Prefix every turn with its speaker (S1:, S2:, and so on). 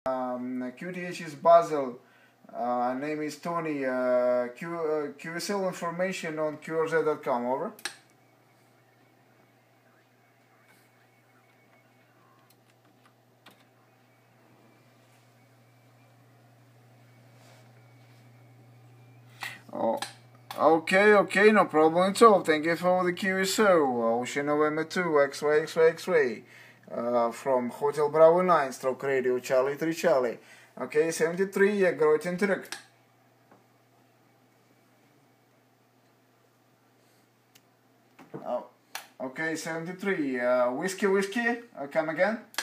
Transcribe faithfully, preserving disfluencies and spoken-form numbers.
S1: Um, Q T H is Basel. Uh, name is Tony. Uh, Q, uh, Q S L information on Q R Z dot com. Over. Oh, okay, okay, no problem at all. Thank you for the Q S O. Ocean November two, X-ray, X-ray, X-ray. Uh, from Hotel Bravo nine, stroke radio, Charlie three Charlie. Okay, seventy-three, jag går ut en tryck. Oh, okay, seventy-three, uh, whiskey, whiskey, uh, come again.